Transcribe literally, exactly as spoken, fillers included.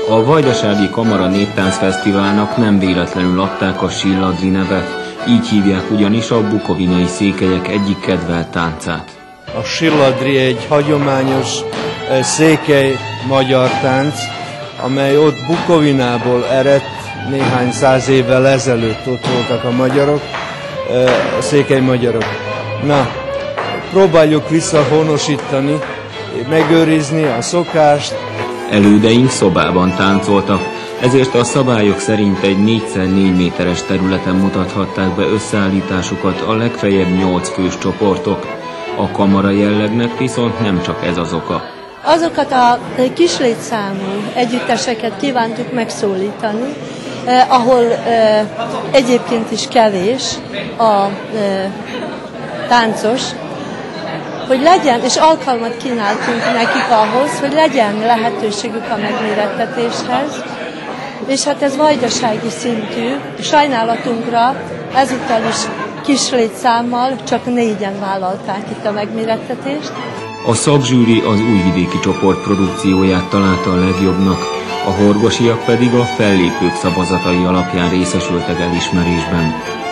A Vajdasági Kamara Néptáncfesztiválnak nem véletlenül adták a Silladri nevet, így hívják ugyanis a bukovinai székelyek egyik kedvelt táncát. A Silladri egy hagyományos székely magyar tánc, amely ott Bukovinából eredt, néhány száz évvel ezelőtt ott voltak a magyarok, a székely magyarok. Na, próbáljuk visszahonosítani, megőrizni a szokást. Elődeink szobában táncoltak, ezért a szabályok szerint egy négyszer négy méteres területen mutathatták be összeállításukat a legfeljebb nyolc fős csoportok. A kamara jellegnek viszont nem csak ez az oka. Azokat a kis létszámú együtteseket kívántuk megszólítani, eh, ahol eh, egyébként is kevés a eh, táncos, hogy legyen, és alkalmat kínáltunk nekik ahhoz, hogy legyen lehetőségük a megmérettetéshez, és hát ez vajdasági szintű, sajnálatunkra ezúttal is kis létszámmal csak négyen vállalták itt a megmérettetést. A szakzsűri az újvidéki csoport produkcióját találta a legjobbnak, a horgosiak pedig a fellépők szavazatai alapján részesültek elismerésben.